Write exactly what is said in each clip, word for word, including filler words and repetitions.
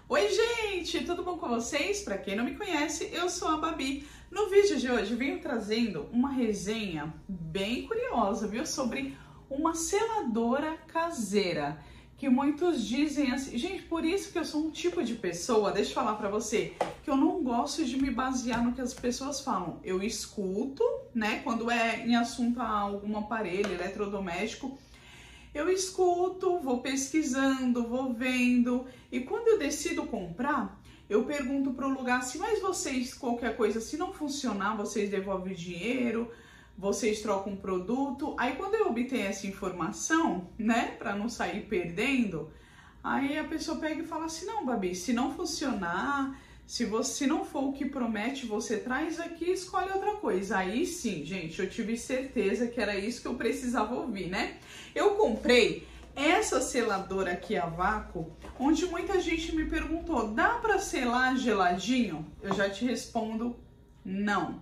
Oi gente, tudo bom com vocês? Para quem não me conhece, eu sou a Babi. No vídeo de hoje venho trazendo uma resenha bem curiosa, viu? Sobre uma seladora caseira, que muitos dizem assim, gente, por isso que eu sou um tipo de pessoa, deixa eu falar para você, que eu não gosto de me basear no que as pessoas falam. Eu escuto, né, quando é em assunto a algum aparelho eletrodoméstico, eu escuto, vou pesquisando, vou vendo, e quando eu decido comprar, eu pergunto para o lugar assim, mas vocês, qualquer coisa, se não funcionar, vocês devolvem o dinheiro, vocês trocam o produto. Aí quando eu obtenho essa informação, né, para não sair perdendo, aí a pessoa pega e fala assim, não, Babi, se não funcionar, se você se não for o que promete, você traz aqui e escolhe outra coisa. Aí sim, gente, eu tive certeza que era isso que eu precisava ouvir, né? Eu comprei essa seladora aqui a vácuo, onde muita gente me perguntou, dá para selar geladinho? Eu já te respondo, não.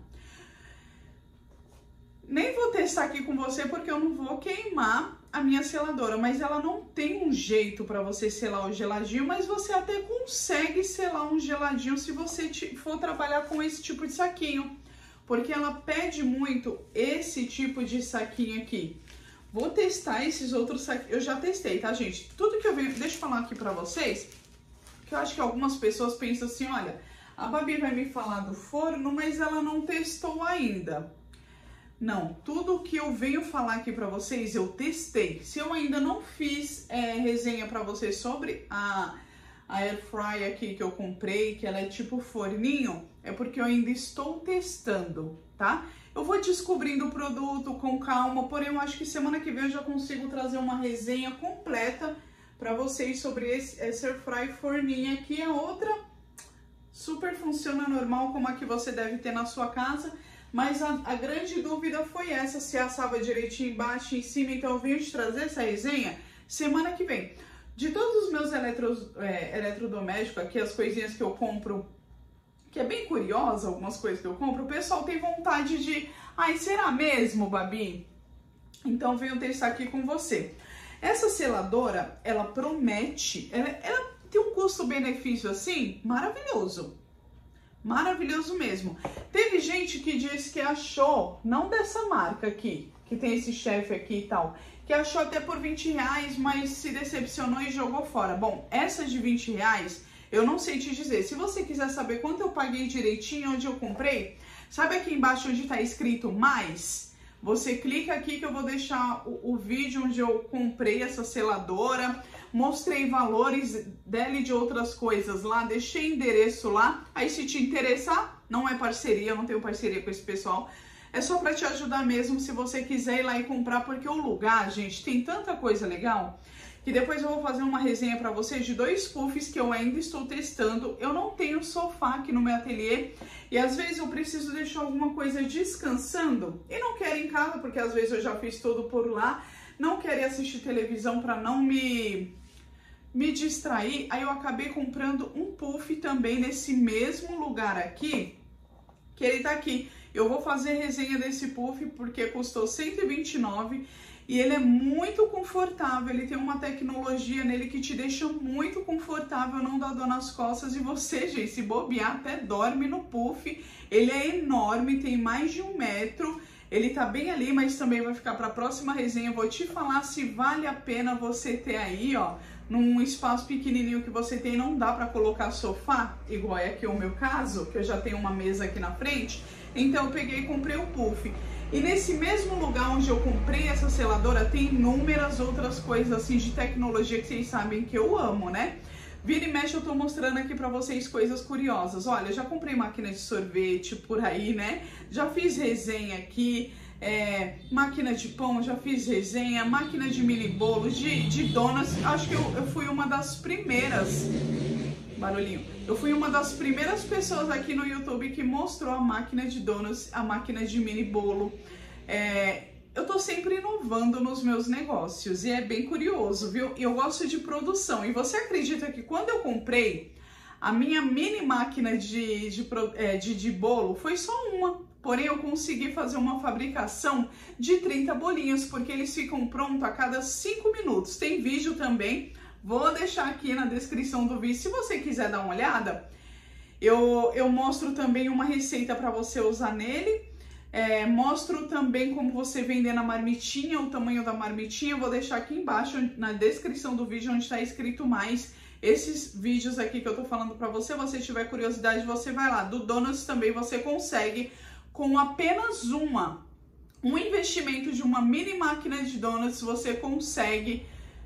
Nem vou testar aqui com você porque eu não vou queimar a minha seladora, mas ela não tem um jeito para você selar o geladinho, mas você até consegue selar um geladinho se você for trabalhar com esse tipo de saquinho, porque ela pede muito esse tipo de saquinho aqui. Vou testar esses outros saquinhos, eu já testei, tá, gente? Tudo que eu venho, deixa eu falar aqui pra vocês, que eu acho que algumas pessoas pensam assim, olha, a Babi vai me falar do forno, mas ela não testou ainda. Não, tudo que eu venho falar aqui pra vocês, eu testei. Se eu ainda não fiz é, resenha pra vocês sobre a, a Air Fry aqui que eu comprei, que ela é tipo forninho, é porque eu ainda estou testando, tá? Eu vou descobrindo o produto com calma, porém eu acho que semana que vem eu já consigo trazer uma resenha completa pra vocês sobre esse, esse Air Fry forninho aqui. A outra super funciona normal, como a que você deve ter na sua casa. Mas a, a grande dúvida foi essa, se assava direitinho embaixo e em cima, então eu venho te trazer essa resenha semana que vem. De todos os meus eletros, é, eletrodomésticos aqui, as coisinhas que eu compro, que é bem curiosa, algumas coisas que eu compro, o pessoal tem vontade de, ai, será mesmo, Babi? Então eu venho testar aqui com você. Essa seladora, ela promete, ela, ela tem um custo-benefício assim, maravilhoso. Maravilhoso mesmo. Teve gente que disse que achou, não dessa marca aqui, que tem esse chefe aqui e tal, que achou até por vinte reais, mas se decepcionou e jogou fora. Bom, essa de vinte reais, eu não sei te dizer. Se você quiser saber quanto eu paguei direitinho, onde eu comprei, sabe aqui embaixo onde está escrito mais? Você clica aqui que eu vou deixar o, o vídeo onde eu comprei essa seladora, mostrei valores dela e de outras coisas lá, deixei endereço lá. Aí se te interessar, não é parceria, eu não tenho parceria com esse pessoal, é só para te ajudar mesmo se você quiser ir lá e comprar, porque o lugar, gente, tem tanta coisa legal, que depois eu vou fazer uma resenha para vocês de dois puffs que eu ainda estou testando. Eu não tenho sofá aqui no meu ateliê e às vezes eu preciso deixar alguma coisa descansando e não quero em casa, porque às vezes eu já fiz tudo por lá, não quero assistir televisão para não me, me distrair. Aí eu acabei comprando um puff também nesse mesmo lugar aqui, que ele tá aqui. Eu vou fazer resenha desse puff porque custou cento e vinte e nove reais. E ele é muito confortável, ele tem uma tecnologia nele que te deixa muito confortável, não dá dor nas costas. E você, gente, se bobear, até dorme no puff. Ele é enorme, tem mais de um metro. Ele tá bem ali, mas também vai ficar para a próxima resenha. Eu vou te falar se vale a pena você ter aí, ó, num espaço pequenininho que você tem, não dá para colocar sofá, igual é aqui o meu caso, que eu já tenho uma mesa aqui na frente. Então eu peguei e comprei o puff. E nesse mesmo lugar onde eu comprei essa seladora, tem inúmeras outras coisas assim de tecnologia que vocês sabem que eu amo, né? Vira e mexe eu tô mostrando aqui pra vocês coisas curiosas. Olha, eu já comprei máquina de sorvete por aí, né? Já fiz resenha aqui, é, máquina de pão, já fiz resenha, máquina de mini bolos, de, de donuts. Acho que eu, eu fui uma das primeiras... Barulhinho. Eu fui uma das primeiras pessoas aqui no YouTube que mostrou a máquina de donuts, a máquina de mini bolo. É, eu tô sempre inovando nos meus negócios e é bem curioso, viu? E eu gosto de produção. E você acredita que quando eu comprei a minha mini máquina de, de, de, de bolo, foi só uma. Porém, eu consegui fazer uma fabricação de trinta bolinhos, porque eles ficam prontos a cada cinco minutos. Tem vídeo também. Vou deixar aqui na descrição do vídeo, se você quiser dar uma olhada. Eu, eu mostro também uma receita para você usar nele. É, mostro também como você vender na marmitinha, o tamanho da marmitinha. Eu vou deixar aqui embaixo na descrição do vídeo onde está escrito mais esses vídeos aqui que eu tô falando para você. Se você tiver curiosidade, você vai lá. Do Donuts também você consegue com apenas uma, um investimento de uma mini máquina de donuts, você consegue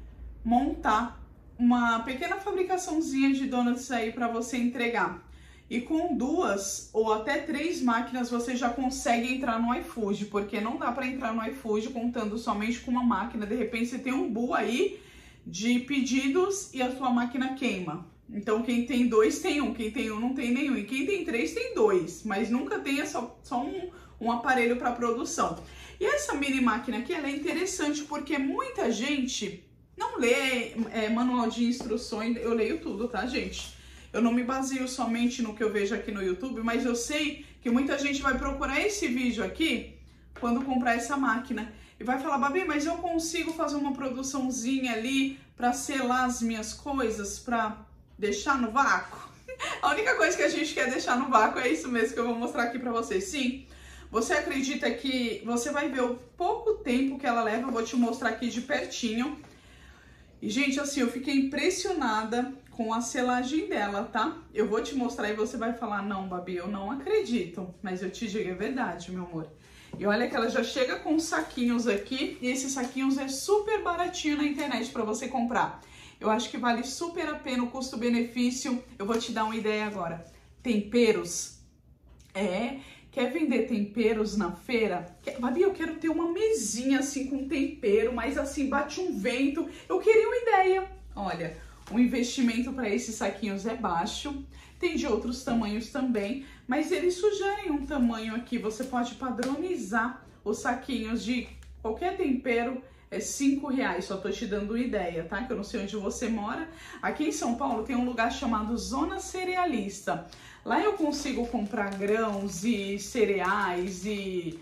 montar uma pequena fabricaçãozinha de donuts aí para você entregar. E com duas ou até três máquinas você já consegue entrar no iFood, porque não dá para entrar no iFood contando somente com uma máquina. De repente você tem um bull aí de pedidos e a sua máquina queima. Então quem tem dois tem um, quem tem um não tem nenhum, e quem tem três tem dois, mas nunca tenha só, só um, um aparelho para produção. E essa mini máquina aqui, ela é interessante porque muita gente não lê é, manual de instruções. Eu leio tudo, tá, gente? Eu não me baseio somente no que eu vejo aqui no YouTube, mas eu sei que muita gente vai procurar esse vídeo aqui quando comprar essa máquina e vai falar: Babi, mas eu consigo fazer uma produçãozinha ali para selar as minhas coisas, para deixar no vácuo? A única coisa que a gente quer deixar no vácuo é isso mesmo que eu vou mostrar aqui para vocês. Sim, você acredita que você vai ver o pouco tempo que ela leva? Eu vou te mostrar aqui de pertinho. E, gente, assim, eu fiquei impressionada com a selagem dela, tá? Eu vou te mostrar e você vai falar: não, Babi, eu não acredito. Mas eu te digo, é verdade, meu amor. E olha que ela já chega com saquinhos aqui. E esses saquinhos é super baratinho na internet pra você comprar. Eu acho que vale super a pena o custo-benefício. Eu vou te dar uma ideia agora. Temperos. É... Quer vender temperos na feira? Quer... Babi, eu quero ter uma mesinha assim com tempero, mas assim, bate um vento. Eu queria uma ideia. Olha, o investimento para esses saquinhos é baixo. Tem de outros tamanhos também, mas eles sugerem um tamanho aqui. Você pode padronizar os saquinhos de qualquer tempero. É cinco reais, só tô te dando uma ideia, tá? Que eu não sei onde você mora. Aqui em São Paulo tem um lugar chamado Zona Cerealista. Lá eu consigo comprar grãos e cereais e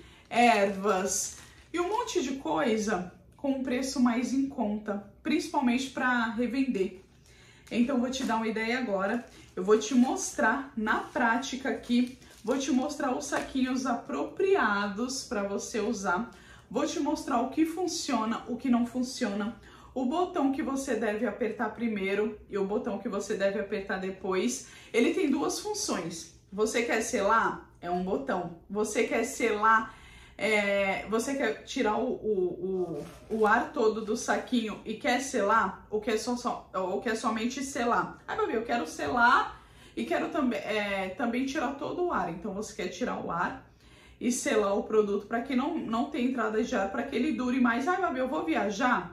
ervas e um monte de coisa com um preço mais em conta, principalmente para revender. Então eu vou te dar uma ideia agora. Eu vou te mostrar na prática aqui, vou te mostrar os saquinhos apropriados para você usar. Vou te mostrar o que funciona, o que não funciona, o botão que você deve apertar primeiro e o botão que você deve apertar depois. Ele tem duas funções. Você quer selar? É um botão. Você quer selar, é, você quer tirar o, o, o, o ar todo do saquinho e quer selar? Ou quer, só, só, ou quer somente selar? Ah, Babi, eu quero selar e quero também, é, também tirar todo o ar. Então você quer tirar o ar e selar o produto para que não, não tenha entrada de ar, para que ele dure mais. Ai, Babi, eu vou viajar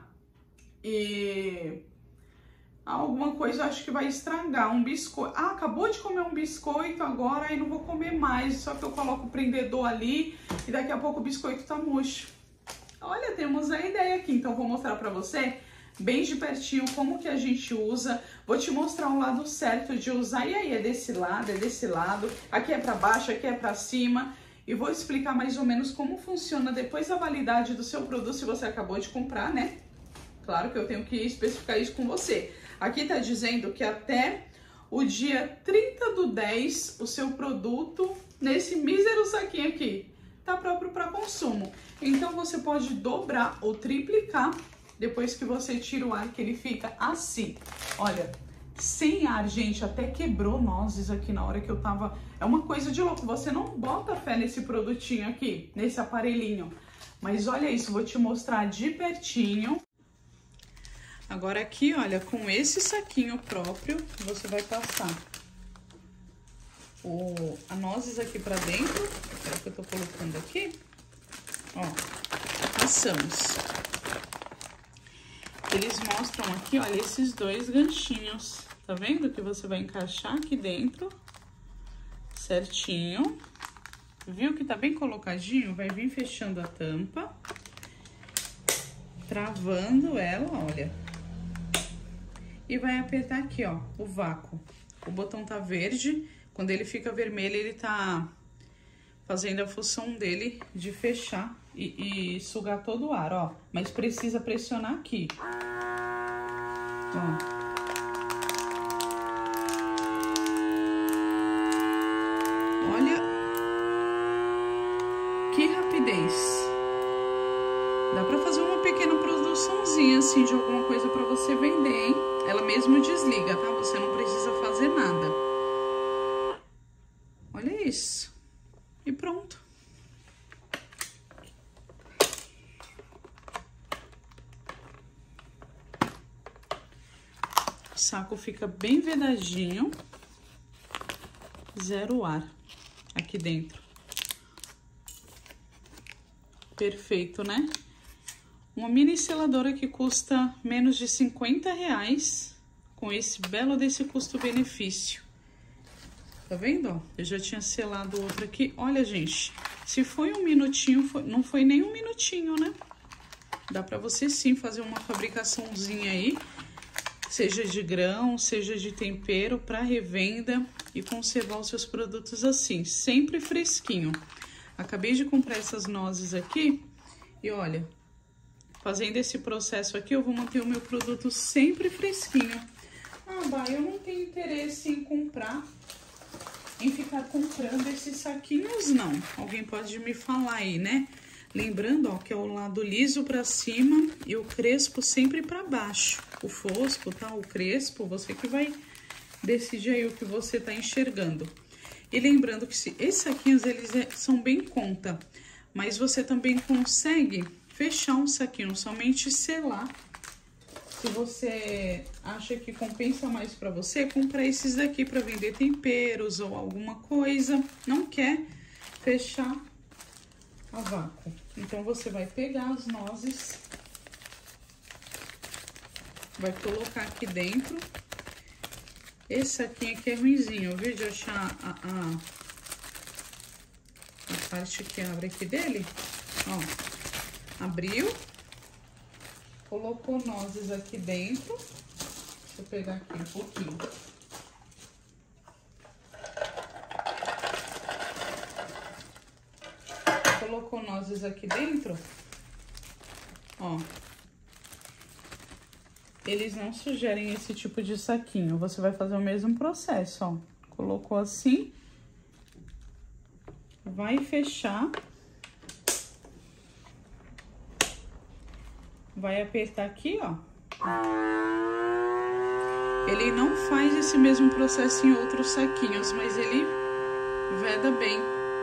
e alguma coisa acho que vai estragar, um biscoito. Ah, acabou de comer um biscoito agora e não vou comer mais, só que eu coloco o prendedor ali e daqui a pouco o biscoito tá murcho. Olha, temos a ideia aqui, então vou mostrar para você bem de pertinho como que a gente usa. Vou te mostrar o lado certo de usar. E aí, é desse lado, é desse lado, aqui é para baixo, aqui é para cima. E vou explicar mais ou menos como funciona depois da validade do seu produto, se você acabou de comprar, né? Claro que eu tenho que especificar isso com você. Aqui tá dizendo que até o dia trinta do dez, o seu produto, nesse mísero saquinho aqui, tá próprio para consumo. Então você pode dobrar ou triplicar depois que você tira o ar, que ele fica assim. Olha, sem ar, gente, até quebrou nozes aqui na hora que eu tava... É uma coisa de louco, você não bota fé nesse produtinho aqui, nesse aparelhinho. Mas olha isso, vou te mostrar de pertinho. Agora aqui, olha, com esse saquinho próprio, você vai passar o, a nozes aqui pra dentro, é o que eu tô colocando aqui. Ó, passamos. Eles mostram aqui, olha, esses dois ganchinhos. Tá vendo que você vai encaixar aqui dentro, certinho. Viu que tá bem colocadinho? Vai vir fechando a tampa, travando ela, olha. E vai apertar aqui, ó, o vácuo. O botão tá verde, quando ele fica vermelho, ele tá fazendo a função dele de fechar e, e sugar todo o ar, ó. Mas precisa pressionar aqui. Ó. rapidez. Dá pra fazer uma pequena produçãozinha, assim, de alguma coisa pra você vender, hein? Ela mesmo desliga, tá? Você não precisa fazer nada. Olha isso. E pronto. O saco fica bem vedadinho. Zero ar aqui dentro. Perfeito, né? Uma mini seladora que custa menos de cinquenta reais, com esse belo desse custo-benefício. Tá vendo, ó? Eu já tinha selado outro aqui. Olha, gente, se foi um minutinho, foi... não foi nem um minutinho, né? Dá pra você sim fazer uma fabricaçãozinha aí, seja de grão, seja de tempero, pra revenda e conservar os seus produtos assim, sempre fresquinho. Acabei de comprar essas nozes aqui e olha, fazendo esse processo aqui, eu vou manter o meu produto sempre fresquinho. Ah, Bah, eu não tenho interesse em comprar, em ficar comprando esses saquinhos, não. Alguém pode me falar aí, né? Lembrando, ó, que é o lado liso pra cima e o crespo sempre pra baixo. O fosco, tá? O crespo, você que vai decidir aí o que você tá enxergando. E lembrando que se, esses saquinhos, eles é, são bem conta, mas você também consegue fechar um saquinho, somente selar. Se você acha que compensa mais pra você, comprar esses daqui pra vender temperos ou alguma coisa, não quer fechar a vácuo. Então, você vai pegar as nozes, vai colocar aqui dentro. Esse saquinho aqui é ruinzinho, viu? De achar a, a, a parte que abre aqui dele. Ó, abriu. Colocou nozes aqui dentro. Deixa eu pegar aqui um pouquinho. Colocou nozes aqui dentro. Ó. Eles não sugerem esse tipo de saquinho. Você vai fazer o mesmo processo, ó. Colocou assim. Vai fechar. Vai apertar aqui, ó. Ele não faz esse mesmo processo em outros saquinhos, mas ele veda bem.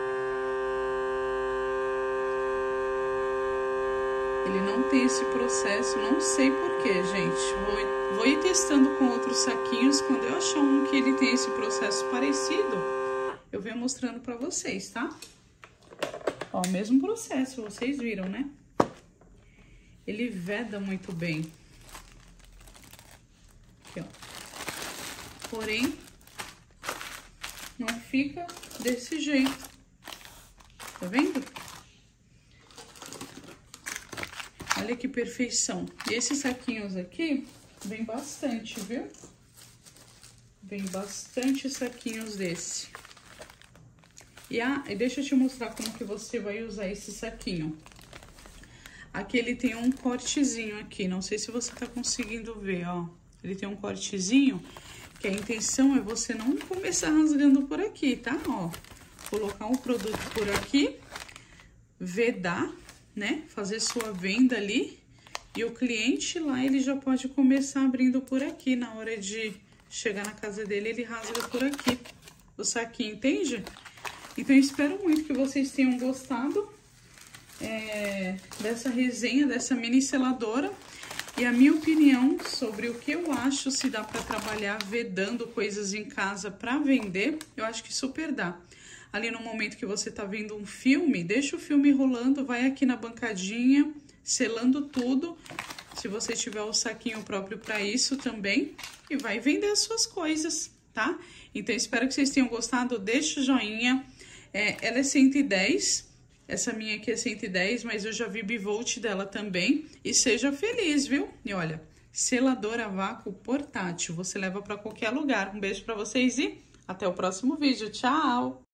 Ele não tem esse processo, não sei porquê, gente. Vou, vou ir testando com outros saquinhos. Quando eu achar um que ele tem esse processo parecido, eu venho mostrando pra vocês, tá? Ó, o mesmo processo, vocês viram, né? Ele veda muito bem. Aqui, ó. Porém, não fica desse jeito. Tá vendo? Olha que perfeição. E esses saquinhos aqui, vem bastante, viu? Vem bastante saquinhos desse. E, ah, e deixa eu te mostrar como que você vai usar esse saquinho. Aqui ele tem um cortezinho aqui, não sei se você tá conseguindo ver, ó. Ele tem um cortezinho, que a intenção é você não começar rasgando por aqui, tá? Ó, colocar um produto por aqui, vedar, né? Fazer sua venda ali. E o cliente lá, ele já pode começar abrindo por aqui. Na hora de chegar na casa dele, ele rasga por aqui o saquinho, entende? Então, eu espero muito que vocês tenham gostado é, dessa resenha, dessa mini seladora. E a minha opinião sobre o que eu acho se dá para trabalhar vedando coisas em casa para vender, eu acho que super dá. Ali no momento que você tá vendo um filme, deixa o filme rolando, vai aqui na bancadinha, selando tudo. Se você tiver o saquinho próprio para isso também, e vai vender as suas coisas, tá? Então, espero que vocês tenham gostado. Deixa o joinha. É, ela é cento e dez, essa minha aqui é cento e dez, mas eu já vi bivolt dela também. E seja feliz, viu? E olha, seladora a vácuo portátil, você leva para qualquer lugar. Um beijo para vocês e até o próximo vídeo. Tchau!